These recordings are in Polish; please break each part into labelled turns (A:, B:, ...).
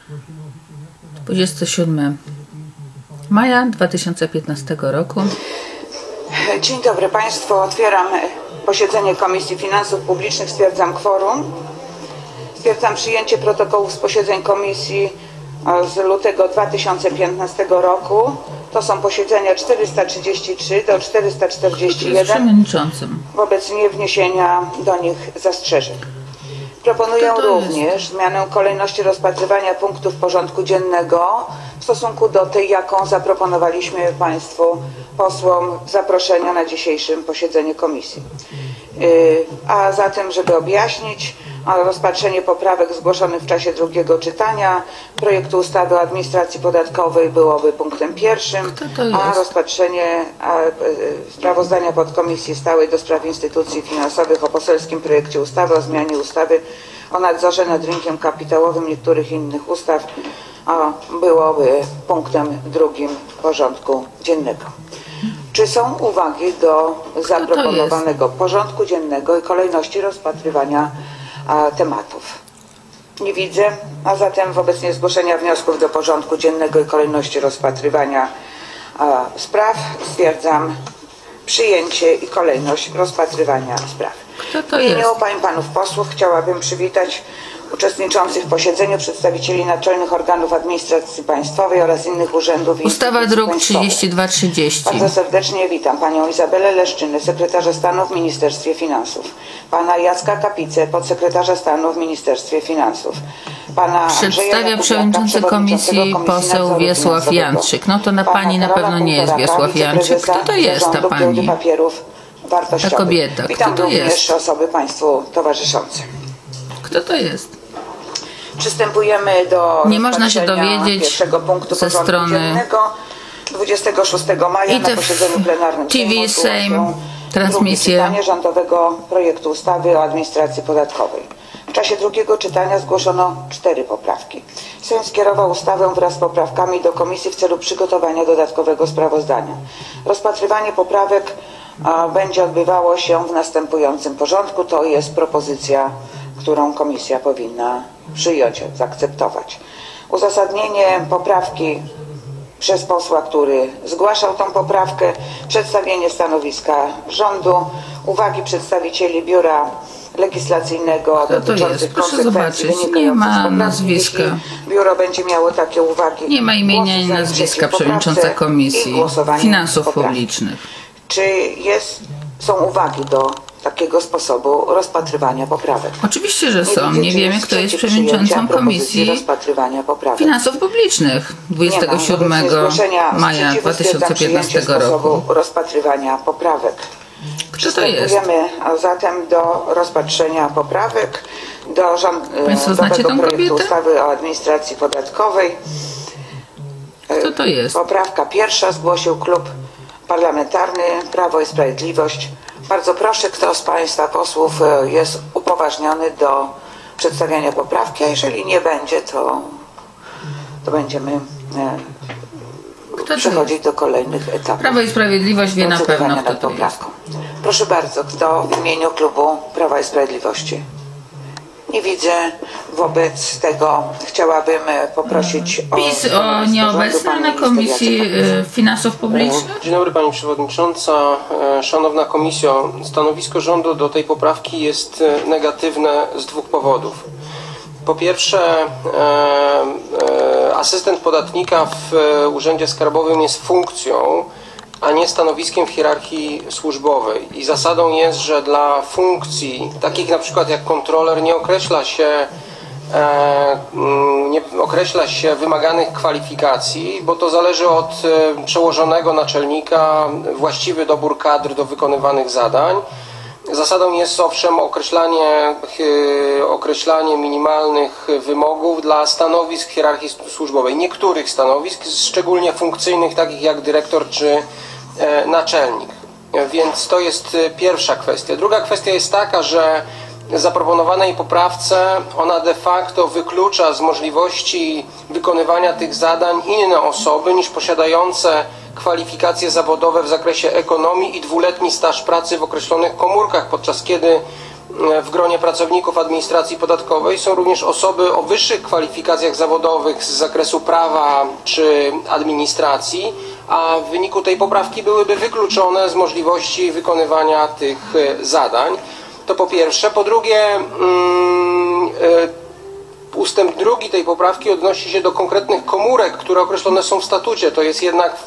A: 27 maja 2015 roku.
B: Dzień dobry Państwu. Otwieram posiedzenie Komisji Finansów Publicznych. Stwierdzam kworum. Stwierdzam przyjęcie protokołów z posiedzeń Komisji z lutego 2015 roku. To są posiedzenia 433 do 441. Wobec niewniesienia do nich zastrzeżeń. Proponuję również zmianę kolejności rozpatrywania punktów porządku dziennego w stosunku do tej, jaką zaproponowaliśmy Państwu posłom zaproszenia na dzisiejszym posiedzeniu komisji. A zatem, żeby objaśnić, rozpatrzenie poprawek zgłoszonych w czasie drugiego czytania projektu ustawy o administracji podatkowej byłoby punktem pierwszym, a rozpatrzenie sprawozdania podkomisji stałej do spraw instytucji finansowych o poselskim projekcie ustawy o zmianie ustawy o nadzorze nad rynkiem kapitałowym, niektórych innych ustaw byłoby punktem drugim porządku dziennego. Czy są uwagi do zaproponowanego porządku dziennego i kolejności rozpatrywania tematów? Nie widzę, a zatem wobec niezgłoszenia wniosków do porządku dziennego i kolejności rozpatrywania spraw stwierdzam przyjęcie i kolejność rozpatrywania spraw. W imieniu pań i panów posłów chciałabym przywitać uczestniczących w posiedzeniu przedstawicieli naczelnych organów administracji państwowej oraz innych urzędów i
A: Ustawa druk 3230.
B: Bardzo serdecznie witam panią Izabelę Leszczynę, sekretarza stanu w Ministerstwie Finansów, pana Jacka Kapicę, podsekretarza stanu w Ministerstwie Finansów, pana
A: Przedstawia przewodniczący komisji poseł Wiesław Janczyk. No to na pani na pewno nie jest Wiesław Janczyk. Kto to jest ta pani? Ta kobieta.
B: Witam
A: Kto to
B: również
A: jest?
B: osoby państwu towarzyszące.
A: Kto to jest?
B: Przystępujemy do
A: nie można się dowiedzieć
B: pierwszego punktu
A: ze strony
B: dziennego. 26 maja na posiedzeniu plenarnym
A: TV Sejm transmisję
B: czytanie rządowego projektu ustawy o administracji podatkowej. W czasie drugiego czytania zgłoszono 4 poprawki. Sejm skierował ustawę wraz z poprawkami do komisji w celu przygotowania dodatkowego sprawozdania. Rozpatrywanie poprawek będzie odbywało się w następującym porządku. To jest propozycja, którą komisja powinna przyjąć, zaakceptować. Uzasadnienie poprawki przez posła, który zgłaszał tą poprawkę, przedstawienie stanowiska rządu, uwagi przedstawicieli Biura Legislacyjnego dotyczących konsekwencji wynikających z poprawki. Biuro będzie miało takie uwagi.
A: Nie ma imienia i nazwiska przewodnicząca Komisji Finansów Publicznych.
B: Czy są uwagi do takiego sposobu rozpatrywania poprawek?
A: Oczywiście, że są. Nie wiemy, kto jest przewodniczącą Komisji Finansów Publicznych 27 maja 2015 roku.
B: Rozpatrywania poprawek. Przystępujemy zatem do rozpatrzenia poprawek do rządowego projektu ustawy o administracji podatkowej.
A: Kto to jest?
B: Poprawka pierwsza zgłosił Klub Parlamentarny Prawo i Sprawiedliwość. Bardzo proszę, kto z Państwa posłów jest upoważniony do przedstawiania poprawki, a jeżeli nie będzie, to będziemy przechodzić do kolejnych etapów.
A: Prawo i Sprawiedliwość wie na pewno, kto to jest.
B: Proszę bardzo, kto w imieniu Klubu Prawa i Sprawiedliwości? Nie widzę. Wobec tego chciałabym poprosić o...
A: PiS nieobecny na Komisji Finansów Publicznych?
C: Dzień dobry Pani Przewodnicząca. Szanowna Komisjo, stanowisko rządu do tej poprawki jest negatywne z 2 powodów. Po pierwsze, asystent podatnika w Urzędzie Skarbowym jest funkcją, a nie stanowiskiem w hierarchii służbowej. I zasadą jest, że dla funkcji takich na przykład jak kontroler nie określa się wymaganych kwalifikacji, bo to zależy od przełożonego naczelnika, właściwy dobór kadr do wykonywanych zadań. Zasadą jest owszem określanie minimalnych wymogów dla stanowisk w hierarchii służbowej. Niektórych stanowisk, szczególnie funkcyjnych, takich jak dyrektor czy naczelnik. Więc to jest pierwsza kwestia. Druga kwestia jest taka, że w zaproponowanej poprawce ona de facto wyklucza z możliwości wykonywania tych zadań inne osoby niż posiadające kwalifikacje zawodowe w zakresie ekonomii i 2-letni staż pracy w określonych komórkach, podczas kiedy w gronie pracowników administracji podatkowej są również osoby o wyższych kwalifikacjach zawodowych z zakresu prawa czy administracji, a w wyniku tej poprawki byłyby wykluczone z możliwości wykonywania tych zadań. To po pierwsze. Po drugie, ustęp 2 tej poprawki odnosi się do konkretnych komórek, które określone są w statucie. To jest jednak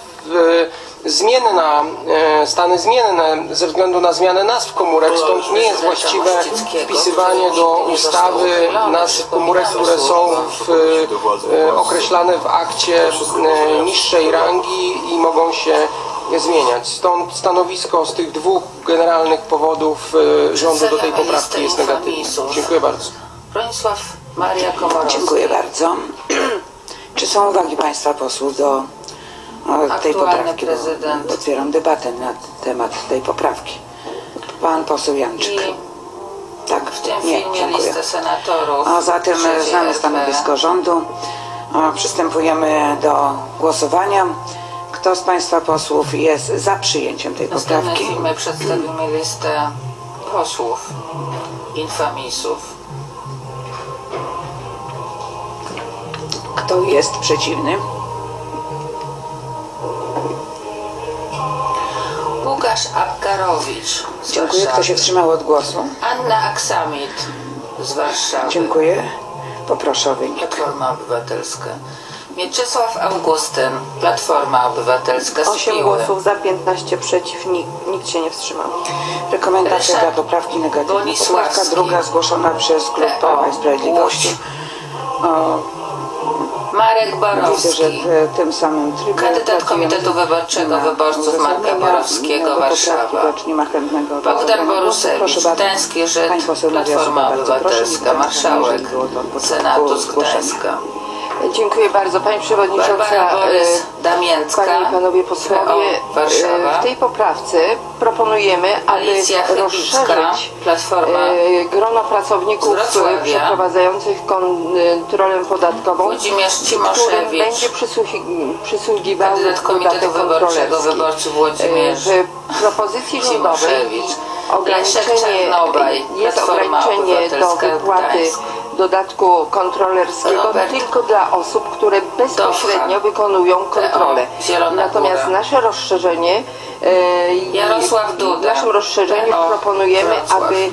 C: stany zmienne ze względu na zmianę nazw komórek, stąd nie jest właściwe wpisywanie do ustawy nazw komórek, które są określane w akcie niższej rangi i mogą się zmieniać. Stąd stanowisko z tych dwóch generalnych powodów rządu do tej poprawki jest negatywne. Dziękuję bardzo.
A: Bronisław Maria Komorowski.
B: Dziękuję bardzo. Czy są uwagi Państwa posłów do tej poprawki?
A: Prezydent.
B: Otwieram debatę na temat tej poprawki. Pan poseł Janczyk. Tak,
A: W tym
B: nie,
A: filmie
B: dziękuję.
A: listę senatorów.
B: A zatem znamy stanowisko rządu. Przystępujemy do głosowania. Kto z Państwa posłów jest za przyjęciem tej
A: W następnym
B: poprawki?
A: filmie przedstawimy listę posłów, infamisów.
B: Kto jest przeciwny?
A: Łukasz Abgarowicz z
B: Dziękuję. Kto się
A: Warszawy.
B: wstrzymał od głosu?
A: Anna Aksamit z Warszawy.
B: Dziękuję. Poproszę o wynik.
A: Platforma Obywatelska. Mieczysław Augustyn, Platforma Obywatelska z
D: 8
A: Piły.
D: głosów za, 15 przeciw, nikt się nie wstrzymał.
B: Rekomendacja
A: Ryszard
B: dla poprawki negatywna.
A: Bonisławski.
B: Poprawka druga zgłoszona przez klub
A: PO,
B: Prawa i Sprawiedliwości.
A: Marek
B: Widzę,
A: Borowski,
B: że w tym samym trybie
A: kandydat Komitetu Wyborczego Wyborców Marka Borowskiego, Warszawa. Bogdan Borusewicz, Gdański Żyd, Platforma Obywatelska, Marszałek Senatu z Gdańska.
D: Dziękuję bardzo. Pani Przewodnicząca,
A: Barbara Borys Damięcka,
D: Panie i Panowie Posłowie,
A: PO, Warszawa.
D: w tej poprawce proponujemy, aby
A: Alicja Chybicka,
D: rozszerzyć
A: Platforma
D: grono pracowników
A: z Wrocławia.
D: przeprowadzających kontrolę podatkową,
A: Włodzimierz
D: którym
A: Cimoszewicz,
D: będzie przysługiwał
A: kandydat Komitetu
D: dodatek
A: Wyborczego
D: kontrolerski.
A: Wyborców Włodzimierz
D: W propozycji rządowej
A: Cimoszewicz, Leszek Czarnobaj,
D: jest
A: Platforma
D: ograniczenie do
A: Obywatelska,
D: wypłaty
A: Gdańsk.
D: dodatku kontrolerskiego
A: Robert
D: tylko dla osób, które bezpośrednio wykonują kontrolę.
A: Zielona
D: Natomiast
A: Góra.
D: nasze rozszerzenie,
A: Jarosław Duda,
D: w naszym rozszerzeniu
A: PO,
D: proponujemy,
A: Wrocław.
D: aby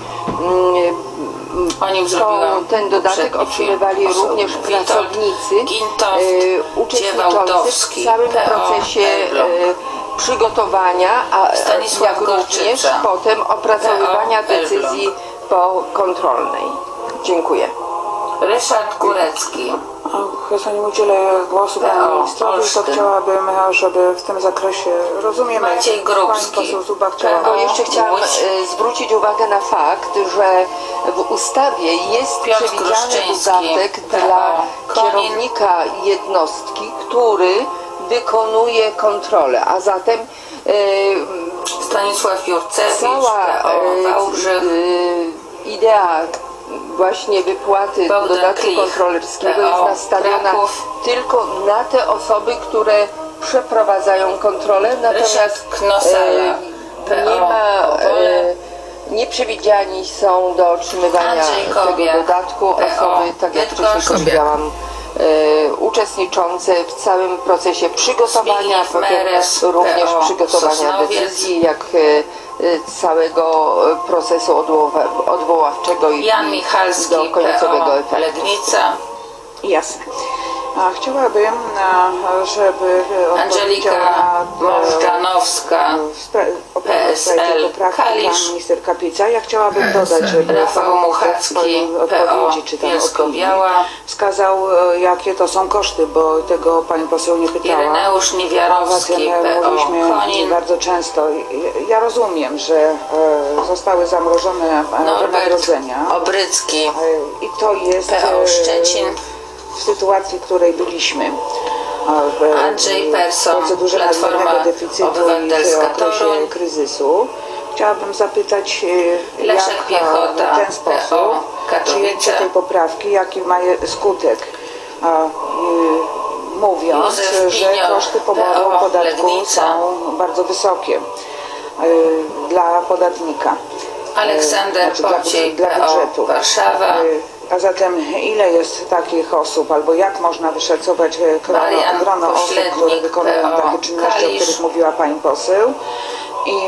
A: O nim zrobiłam
D: ten dodatek
A: poprzedni
D: otrzymywali
A: film.
D: również
A: Witold
D: pracownicy
A: Gintoft,
D: uczestniczący
A: Dziewałtowski,
D: w całym
A: PO,
D: procesie
A: Elbląg.
D: przygotowania,
A: Stanisław
D: jak również
A: Gorczyca,
D: potem opracowywania
A: PO, Elbląg.
D: decyzji pokontrolnej. Dziękuję.
A: Ryszard Górecki,
B: Zanim udzielę głosu panu ministrowi, to
A: Olsztyn.
B: chciałabym, żeby w tym zakresie rozumiemy.
A: Maciej Grubski,
B: Pani poseł Zuba chciała.
D: Tylko jeszcze chciałam
A: Łódź.
D: zwrócić uwagę na fakt, że w ustawie jest
A: Piotr
D: przewidziany
A: Kruszczyński,
D: dodatek
A: PO,
D: dla
A: Konin.
D: kierownika jednostki, który wykonuje kontrolę, a zatem
A: Stanisław Jurcewicz,
D: cała
A: PO, Wałbrzych,
D: idea właśnie wypłaty
A: Bogdan
D: dodatku
A: Klich,
D: kontrolerskiego
A: PO,
D: jest nastawiona
A: Kraków.
D: tylko na te osoby, które przeprowadzają kontrolę, natomiast
A: Ryszard Knosala, PO,
D: nie ma,
A: Opole.
D: nie przewidziani są do otrzymywania
A: Andrzej
D: tego
A: Kobiak,
D: dodatku
A: PO,
D: osoby, tak jak
A: Bydgoszcz.
D: wcześniej powiedziałam, uczestniczące w całym procesie przygotowania,
A: Zbigniew
D: potem
A: Meres,
D: również
A: PO,
D: przygotowania
A: Sosnowiec.
D: decyzji, jak całego procesu odwoławczego i
A: Jan Michalski,
D: do końcowego
A: PO,
D: efektu.
A: Legnica,
B: Jasne. A chciałabym, żeby
A: Angelika Możdżanowska, PSL, Kalisz.
B: pan minister Kapica. Ja chciałabym dodać, żeby
A: Rafał
B: pan minister w
A: Muchacki,
B: swojej
A: PO,
B: odpowiedzi czy tam opinii
A: Bielsko-Biała,
B: wskazał, jakie to są koszty, bo tego pani poseł nie pytała.
A: Ireneusz Niewiarowski,
B: Zatem
A: PO,
B: mówiliśmy
A: Konin,
B: bardzo często. Ja rozumiem, że zostały zamrożone
A: Norbert
B: wynagrodzenia.
A: Obrycki,
B: I to jest
A: PO Szczecin,
B: w sytuacji, w której byliśmy
A: Andrzej Persson,
B: w procedurze
A: Platforma
B: nadmiernego deficytu i
A: Obywatelska,
B: w okresie
A: Toruń.
B: kryzysu. Chciałabym zapytać,
A: Leszek
B: jak
A: Piechota,
B: w ten sposób
A: PO, Katowice.
B: przyjęcie tej poprawki, jaki ma skutek, mówiąc,
A: Józef
B: że
A: Pinior,
B: koszty poboru
A: PO,
B: podatku
A: Legnica.
B: są bardzo wysokie dla podatnika.
A: Aleksander Pociej,
B: dla budżetu.
A: Warszawa.
B: A zatem ile jest takich osób, albo jak można wyszacować grono osób, które wykonują takie czynności, o których mówiła pani poseł, i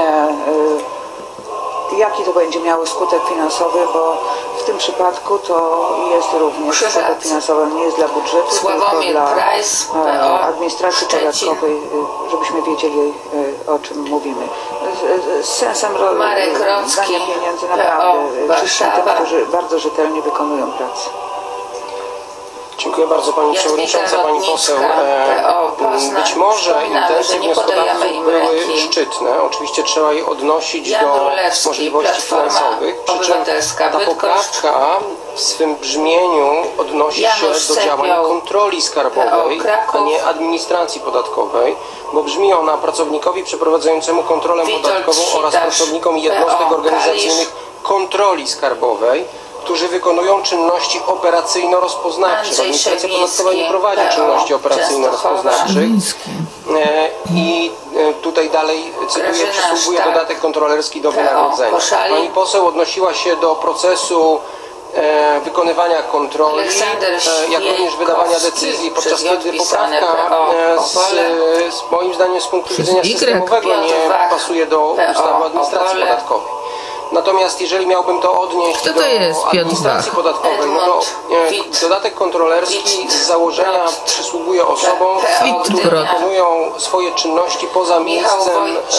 B: jaki to będzie miało skutek finansowy, bo w tym przypadku to jest również skutek finansowy, nie jest dla budżetu, tylko dla administracji podatkowej, żebyśmy wiedzieli, o czym mówimy. Z sensem rozdania pieniędzy naprawdę wszystkim tym, którzy bardzo rzetelnie wykonują pracę.
C: Dziękuję bardzo Pani Przewodnicząca, Pani poseł. Być może intencje wnioskodawców były szczytne. Oczywiście trzeba je odnosić do możliwości finansowych. Przy czym ta poprawka w swym brzmieniu odnosi się do działań kontroli skarbowej, a nie administracji podatkowej, bo brzmi ona pracownikowi przeprowadzającemu kontrolę podatkową oraz pracownikom jednostek organizacyjnych kontroli skarbowej, którzy wykonują czynności operacyjno-rozpoznawcze. Administracja podatkowa nie prowadzi czynności operacyjno-rozpoznawczych. I tutaj dalej cytuję, przysługuje dodatek kontrolerski do wynagrodzenia. Pani poseł odnosiła się do procesu wykonywania kontroli, jak również wydawania decyzji, podczas kiedy poprawka moim zdaniem z punktu widzenia systemowego nie pasuje do ustawy o administracji podatkowej. Natomiast jeżeli miałbym to odnieść do administracji podatkowej, no to dodatek kontrolerski z założenia przysługuje osobom, które wykonują swoje czynności poza miejscem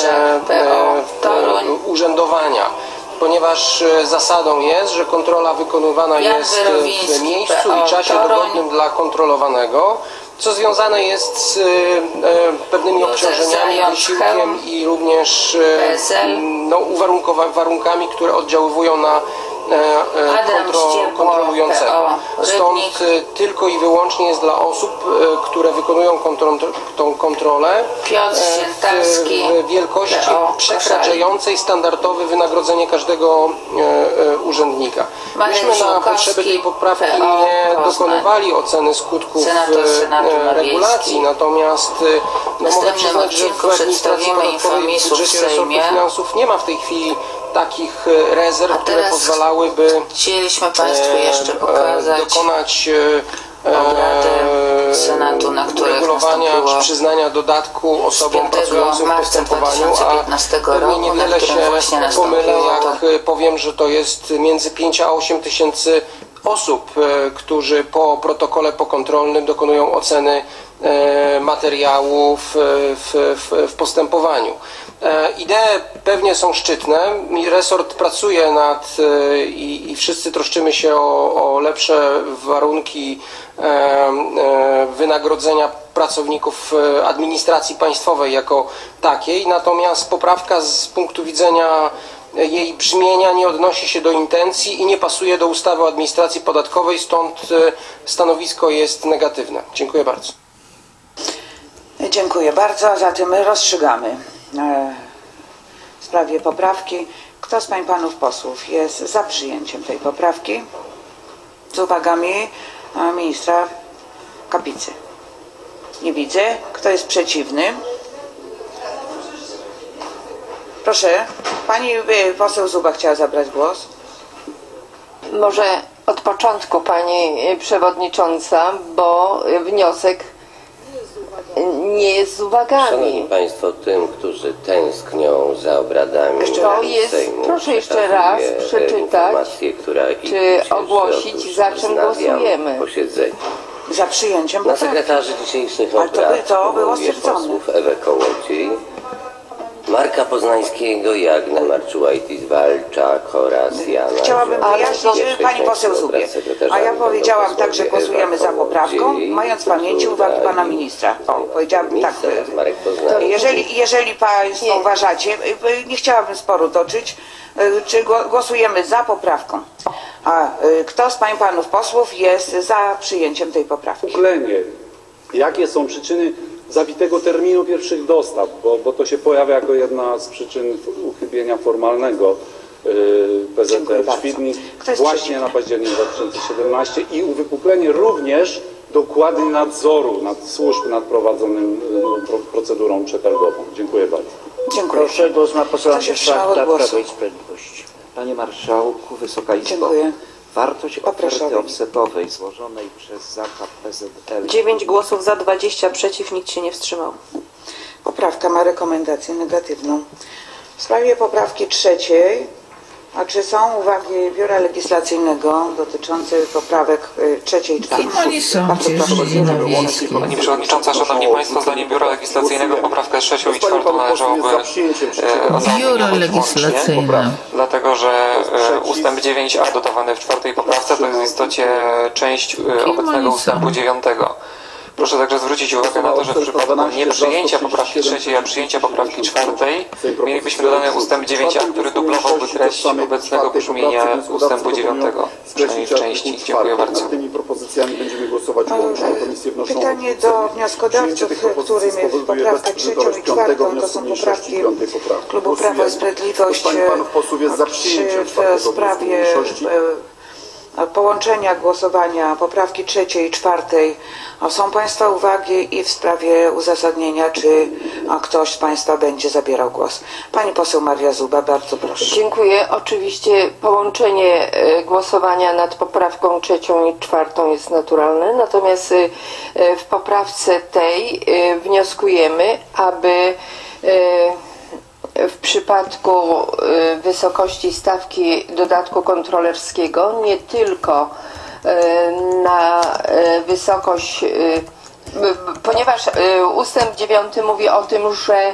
C: urzędowania, ponieważ zasadą jest, że kontrola wykonywana jest w miejscu i czasie dogodnym dla kontrolowanego, co związane jest z pewnymi obciążeniami, wysiłkiem i również warunkami, które oddziaływują na kontrolującego. Stąd tylko i wyłącznie jest dla osób, które wykonują tą kontrolę w wielkości przekraczającej standardowe wynagrodzenie każdego urzędnika. Myśmy na potrzeby tej poprawki nie dokonywali oceny skutków regulacji, natomiast mogę przyznać, że w administracji podatkowej w budżecie resortu finansów nie ma w tej chwili takich rezerw, które pozwalałyby dokonać
A: Senatu, na
C: uregulowania czy przyznania dodatku osobom pracującym w postępowaniu, a pewnie niewiele się pomylę, jak powiem, że to jest między 5 a 8 tysięcy osób, którzy po protokole pokontrolnym dokonują oceny materiałów w postępowaniu. Idee pewnie są szczytne. Resort pracuje nad i wszyscy troszczymy się o lepsze warunki wynagrodzenia pracowników administracji państwowej jako takiej. Natomiast poprawka z punktu widzenia jej brzmienia nie odnosi się do intencji i nie pasuje do ustawy o administracji podatkowej, stąd stanowisko jest negatywne. Dziękuję bardzo.
B: Dziękuję bardzo. A zatem rozstrzygamy w sprawie poprawki. Kto z pań i panów posłów jest za przyjęciem tej poprawki z uwagami ministra Kapicy? Nie widzę. Kto jest przeciwny? Proszę, pani poseł Zuba chciała zabrać głos.
D: Może od początku pani przewodnicząca, bo wniosek nie jest z uwagami.
E: Szanowni Państwo, tym, którzy tęsknią za obradami Sejmu,
D: proszę jeszcze raz przeczytać, czy ogłosić, za czym głosujemy.
E: Posiedzenie.
B: Za przyjęciem
E: Na sekretarzy dzisiejszych obrad
B: to było
E: powołuję posłów Ewę Kołodziej, Marka Poznańskiego, Jagnę Marczułajtis, Walczak oraz Jana.
B: Chciałabym wyjaśnić pani poseł Zubie. A ja powiedziałam tak, że głosujemy za poprawką, mając w pamięci uwagi pana ministra. Powiedziałabym tak. Jeżeli państwo uważacie, nie chciałabym sporu toczyć, czy głosujemy za poprawką. A kto z pań i panów posłów jest za przyjęciem tej poprawki?
F: Jakie są przyczyny zawitego terminu pierwszych dostaw, bo to się pojawia jako jedna z przyczyn uchybienia formalnego PZR-Świdnik właśnie na październik 2017 i uwypuklenie również dokładnie nadzoru nad służb nad prowadzonym procedurą przetargową. Dziękuję bardzo.
B: Dziękuję.
G: Proszę, głos ma posłanka Szlachta, Prawo i Sprawiedliwość. Panie Marszałku, Wysoka Izbo.
B: Dziękuję.
G: Wartość oferty offsetowej złożonej przez Zakład PZL...
D: 9 głosów za, 20 przeciw, nikt się nie wstrzymał.
B: Poprawka ma rekomendację negatywną. W sprawie poprawki 3, a czy są uwagi Biura Legislacyjnego dotyczące poprawek 3 i 4?
A: Kim oni są, ci Żydzi wiejscy?
H: Pani Przewodnicząca, Szanowni Państwo, zdaniem Biura Legislacyjnego poprawkę 3 i 4 należałoby
A: Biuro Legislacyjne.
H: Dlatego, że ustęp 9a dodawany w 4. poprawce to jest w istocie część obecnego ustępu 9. Proszę także zwrócić uwagę na to, że w przypadku nieprzyjęcia poprawki 3, a przyjęcia poprawki 4 mielibyśmy dodany ustęp 9a, który dublowałby treść obecnego brzmienia ustępu 9, przynajmniej w części. Dziękuję bardzo.
F: Nad tymi propozycjami będziemy głosować łącznie. Komisje wnoszą
B: Pytanie do wnioskodawców, którymi poprawkę 3 i 4 to są poprawki Klubu Prawo i Sprawiedliwość w sprawie połączenia głosowania poprawki 3 i 4. Są Państwa uwagi i w sprawie uzasadnienia, czy ktoś z Państwa będzie zabierał głos. Pani poseł Maria Zuba, bardzo proszę.
D: Dziękuję. Oczywiście połączenie głosowania nad poprawką 3 i 4 jest naturalne, natomiast w poprawce tej wnioskujemy, aby w przypadku wysokości stawki dodatku kontrolerskiego nie tylko na wysokość, ponieważ ustęp 9 mówi o tym, że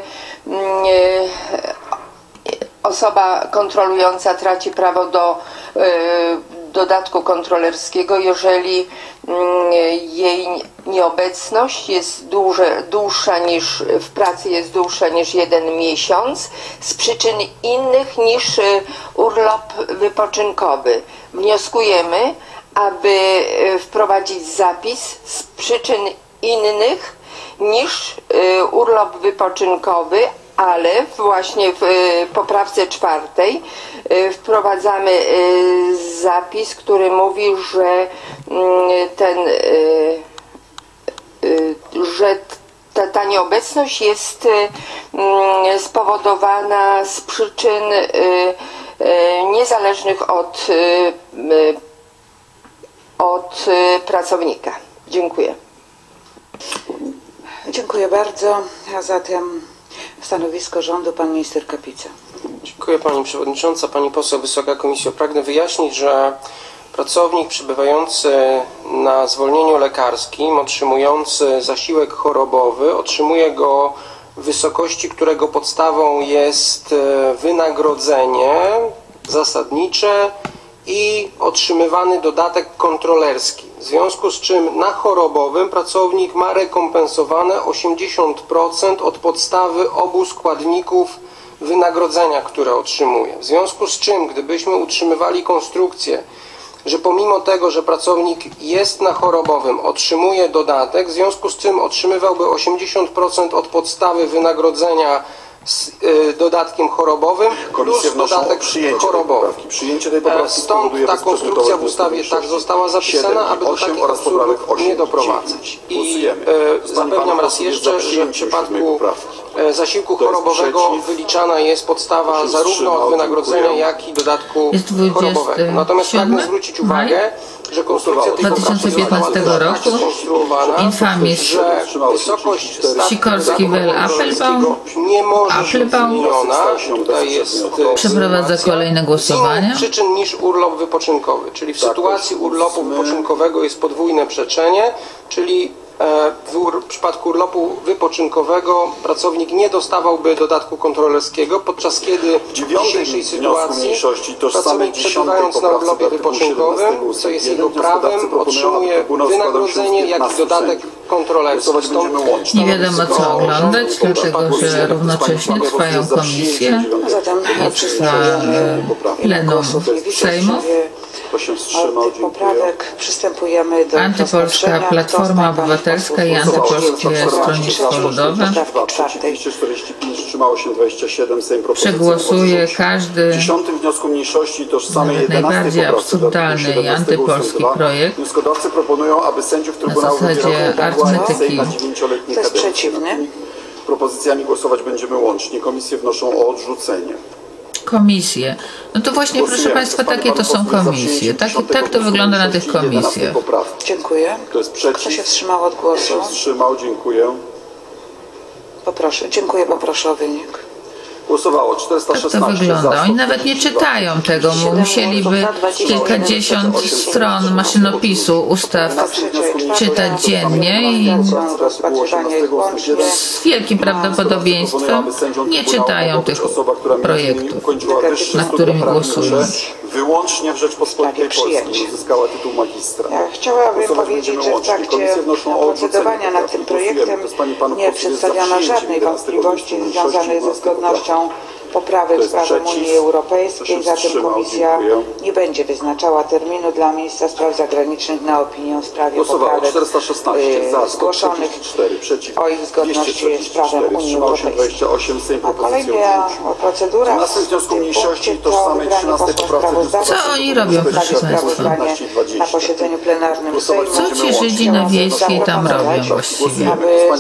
D: osoba kontrolująca traci prawo do dodatku kontrolerskiego, jeżeli jej nieobecność jest dłuższa niż w pracy jest dłuższa niż 1 miesiąc z przyczyn innych niż urlop wypoczynkowy. Wnioskujemy, aby wprowadzić zapis z przyczyn innych niż urlop wypoczynkowy, ale właśnie w poprawce 4 wprowadzamy zapis, który mówi, że ta nieobecność jest spowodowana z przyczyn niezależnych od pracownika. Dziękuję.
B: Dziękuję bardzo. A zatem stanowisko rządu, pan minister Kapica.
C: Dziękuję Pani Przewodnicząca. Pani poseł, Wysoka Komisjo. Pragnę wyjaśnić, że pracownik przebywający na zwolnieniu lekarskim, otrzymujący zasiłek chorobowy, otrzymuje go w wysokości, którego podstawą jest wynagrodzenie zasadnicze i otrzymywany dodatek kontrolerski. W związku z czym na chorobowym pracownik ma rekompensowane 80% od podstawy obu składników wynagrodzenia, które otrzymuje. W związku z czym, gdybyśmy utrzymywali konstrukcję, że pomimo tego, że pracownik jest na chorobowym, otrzymuje dodatek, w związku z czym otrzymywałby 80% od podstawy wynagrodzenia z dodatkiem chorobowym plus dodatek chorobowy. Stąd ta konstrukcja w ustawie tak została zapisana, aby do takich absurdów nie doprowadzać. I zapewniam raz jeszcze, że w przypadku zasiłku chorobowego wyliczana jest podstawa zarówno od wynagrodzenia, jak i dodatku chorobowego. Natomiast pragnę zwrócić uwagę, że konstrukcja tej
A: poprawki roku Infamis Sikorski Wel Appelbaum
C: tutaj jest
A: przeprowadza kolejne głosowania.
C: Przyczyn niż urlop wypoczynkowy, czyli w sytuacji urlopu wypoczynkowego jest podwójne przeczenie, czyli w przypadku urlopu wypoczynkowego pracownik nie dostawałby dodatku kontrolerskiego, podczas kiedy w dzisiejszej sytuacji pracownik przebywając na urlopie wypoczynkowym, co jest jego prawem, otrzymuje wynagrodzenie, jak i dodatek kontrolerski.
A: Nie wiadomo co oglądać, dlatego że równocześnie trwają komisje, trwa plenum Sejmu.
B: Od tych poprawek przystępujemy do
A: Antypolska Platforma Obywatelska i Antypolskie Stronnictwo Ludowe. Przegłosuje każdy nawet najbardziej absurdalny i antypolski projekt na zasadzie arytmetyki.
B: Kto jest przeciwny?
F: Propozycjami głosować będziemy łącznie. Komisje wnoszą o odrzucenie.
A: Komisje. No to właśnie, proszę Państwa, takie to są komisje. Tak to wygląda na tych komisjach.
B: Dziękuję.
F: Kto jest przeciw?
B: Kto się wstrzymał od głosu?
F: Kto się wstrzymał? Dziękuję.
B: Poproszę. Dziękuję, poproszę o wynik.
F: Głosowało
A: Tak
F: 416
A: to wygląda.
F: za,
A: Oni nawet nie czytają tego. Musieliby kilkadziesiąt stron maszynopisu ustaw czytać dziennie i z wielkim prawdopodobieństwem nie czytają tych projektów, na którymi głosują.
F: Wyłącznie w Rzeczpospolitej Polskiej uzyskała tytuł magistra.
B: Chciałabym powiedzieć, że w trakcie procedowania nad tym projektem nie przedstawiono żadnej wątpliwości związanej ze zgodnością poprawek z prawem Unii Europejskiej, zatem Komisja nie będzie wyznaczała terminu dla Ministra Spraw Zagranicznych na opinię w sprawie poprawek zgłoszonych o ich zgodności z prawem Unii Europejskiej. A kolejna procedura w tym punkcie to wybranie posła sprawozdawcy.
A: Co oni robią, proszę Państwa?
B: Na posiedzeniu plenarnym Sejmu.
A: Co ci Żydzi na Wiejskiej tam robią właściwie?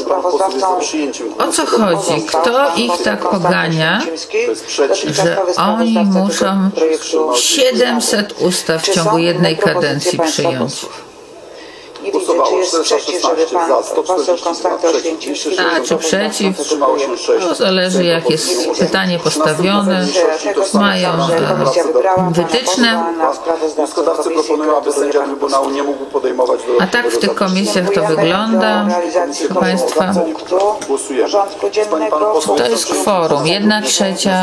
A: O co chodzi? Kto ich tak pogania, że oni muszą 700 ustaw w ciągu jednej kadencji przyjąć?
B: Nie widzę, czy jest sprzeciw, żeby pan poseł Konstanty Oświęcimski...
A: Tak, czy przeciw? To zależy, jak jest pytanie postawione. Mają wytyczne.
F: Wnioskodawcy proponują, aby sędzia Trybunału nie mógł podejmować...
A: A tak w tych komisjach to wygląda, proszę Państwa. To jest kworum, 1/3.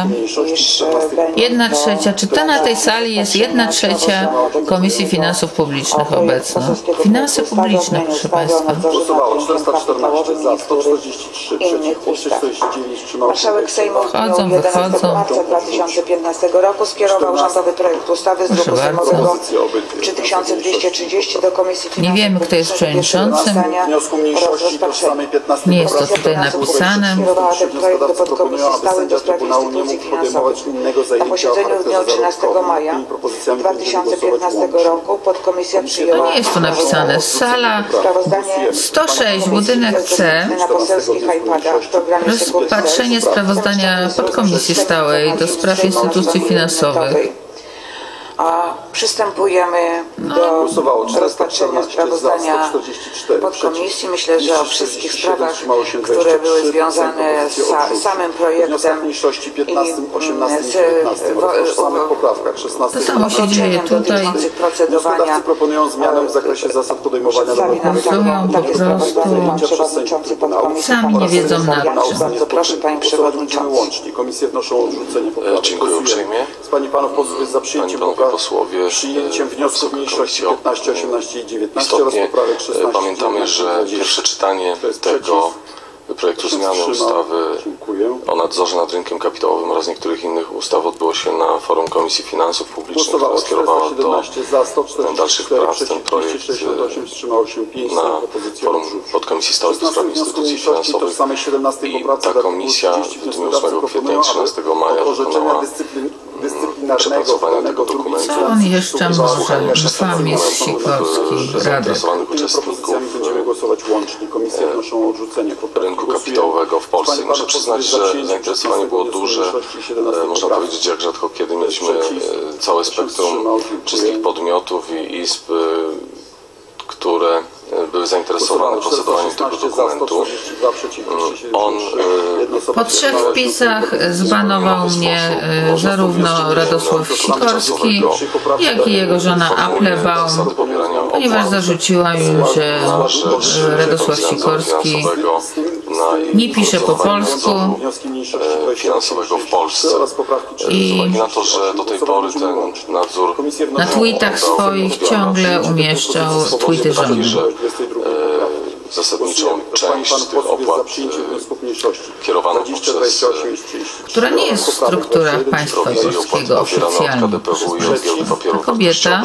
A: 1/3. Czy to na tej sali jest 1/3 Komisji Finansów Publicznych obecna? Finanse publiczne, proszę Państwa.
F: Głosowało 414 za, 143 przeciw, 249 wstrzymało się.
B: Marszałek Sejmu w dniu 11 marca 2015 roku skierował rządowy projekt ustawy z druku sejmowego 3230 do Komisji Finansów.
A: Nie wiemy, kto jest przewodniczącym.
F: Wniosku mniejszości tożsamej 15
A: Nie jest to tutaj napisane.
B: Skierowała ten projekt do podkomisji stałej do spraw instytucji finansowych. Na posiedzeniu w dniu 13 maja 2015 roku podkomisja przyjęła...
A: To nie jest tu napisane. Sala 106, budynek C. Rozpatrzenie sprawozdania podkomisji stałej do spraw instytucji finansowych.
B: A przystępujemy do rozpatrzenia sprawozdania podkomisji. Myślę, że o wszystkich sprawach, które były związane z samym projektem i
A: to samo się dzieje tutaj.
F: Wnioskodawcy proponują zmianę w zakresie zasad podejmowania
A: Sami nie wiedzą na czym.
B: Bardzo proszę, panie przewodniczący.
F: Łącznie. Komisje wnoszą o odrzucenie poprawek.
I: Dziękuję uprzejmie.
F: Z pani panów posłów jest za przyjęciem poprawek.
I: Posłowie,
F: przyjęciem wniosków mniejszości 15, 18 i 19 oraz poprawek 16.
I: Pamiętamy, że pierwsze czytanie tego projektu zmiany ustawy o nadzorze nad rynkiem kapitałowym oraz niektórych innych ustaw odbyło się na forum Komisji Finansów Publicznych, która skierowała do dalszych prac ten projekt na forum podkomisji stałej do spraw instytucji finansowych i ta komisja w dniu 8 kwietnia i 13 maja dokonała przepracowania tego dokumentu.
A: Co on jeszcze może? Sam jest Sikorski, Radek.
F: Będziemy głosować łącznie. Komisje wnoszą o odrzucenie
I: rynku kapitałowego w Polsce. I muszę przyznać, że zainteresowanie było duże. Można powiedzieć, jak rzadko kiedy mieliśmy całe spektrum wszystkich podmiotów i izb, które były zainteresowane procedowaniem tego dokumentu. On
A: po 3 wpisach zbanował mnie zarówno Radosław Sikorski, jak i jego żona Applebaum, ponieważ zarzuciła im, że Radosław Sikorski nie pisze po polsku
I: finansowego w Polsce.
A: I
I: z uwagi na to, że do tej pory ten nadzór
A: na tweetach swoich ciągle umieszczał tweety żony.
I: Zasadniczą część tych opłat kierowanych przez
A: która nie jest w strukturach państwa polskiego oficjalnie. Ta kobieta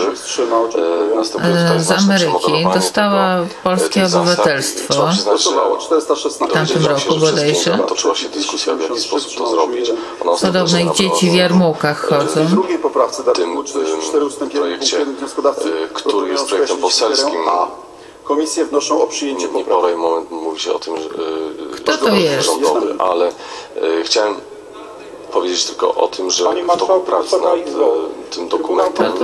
A: z Ameryki dostała polskie obywatelstwo w tamtym roku bodajże.
I: Toczyła się dyskusja, w jaki sposób to zrobić.
A: Podobno ich dzieci w jarmułkach chodzą.
I: W tym projekcie, który jest projektem poselskim,
F: komisje wnoszą o przyjęcie
I: nie pora i moment mówi się o tym, że
A: kto to jest?
I: Rządowy, ale chciałem powiedzieć tylko o tym, że w toku prac nad tym dokumentem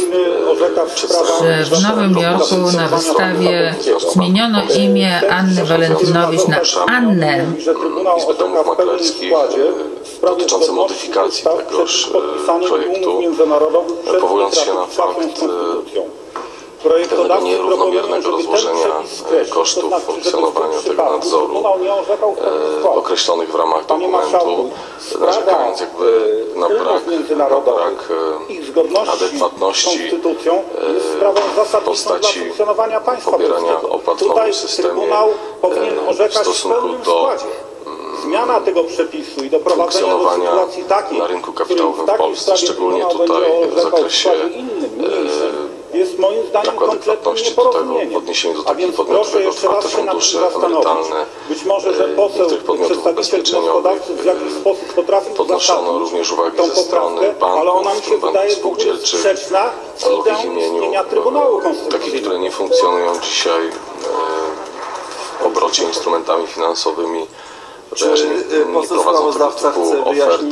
A: że w Nowym Jorku na wystawie zmieniono imię Anny Walentynowicz na Annę.
I: Izby Domów Maklerskich dotyczące modyfikacji tegoż projektu, powołując się na fakt pewnego nierównomiernego rozłożenia kosztów funkcjonowania tego nadzoru określonych w ramach dokumentu, narzekając jakby na brak adekwatności w postaci pobierania opłat w nowym systemie w stosunku do
J: zmiana tego przepisu i
I: funkcjonowania na rynku kapitałowym w Polsce, szczególnie tutaj w zakresie
J: jest moim zdaniem
I: nakłady płatności do tego w odniesieniu do takich podmiotów jak otwarte fundusze emerytalne, niektórych podmiotów ubezpieczeniowych. Podnoszono również uwagi ze strony banków, w tym banków spółdzielczych, albo w ich imieniu takich, które nie funkcjonują dzisiaj w obrocie instrumentami finansowymi, też nie prowadzą tego typu ofert.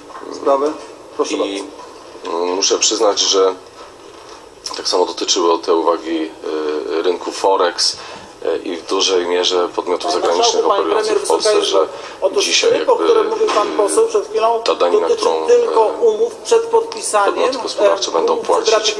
I: I muszę przyznać, że tak samo dotyczyły te uwagi rynku Forex i w dużej mierze podmiotów zagranicznych operujących w Polsce, że dzisiaj jakby ta danina, którą podmioty gospodarcze będą płacić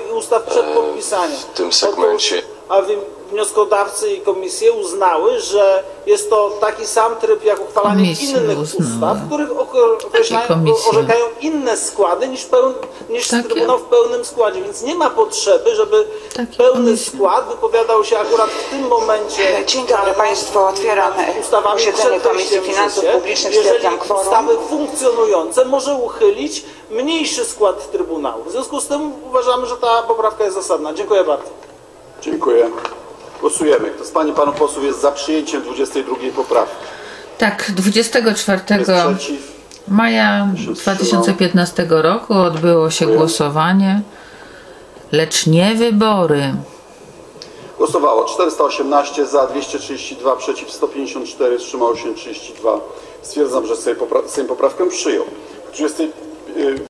I: w tym segmencie.
J: A wnioskodawcy i komisje uznały, że jest to taki sam tryb jak uchwalanie innych ustaw, w których orzekają inne składy niż Trybunał w pełnym składzie, więc nie ma potrzeby, żeby pełny skład wypowiadał się akurat w tym momencie.
B: Dzień dobry Państwu, otwieram posiedzenie Komisji Finansów Publicznych, stwierdzam kworum.
J: Ustawy funkcjonujące może uchylić mniejszy skład Trybunału. W związku z tym uważamy, że ta poprawka jest zasadna. Dziękuję bardzo.
F: Dziękuję. Głosujemy. Kto z Pań i Panów posłów jest za przyjęciem 22 poprawki?
A: Tak, 24 maja 2015 roku odbyło się głosowanie, lecz nie wybory.
F: Głosowało 418, za 232, przeciw 154, wstrzymało się 32. Stwierdzam, że Sejm poprawkę przyjął.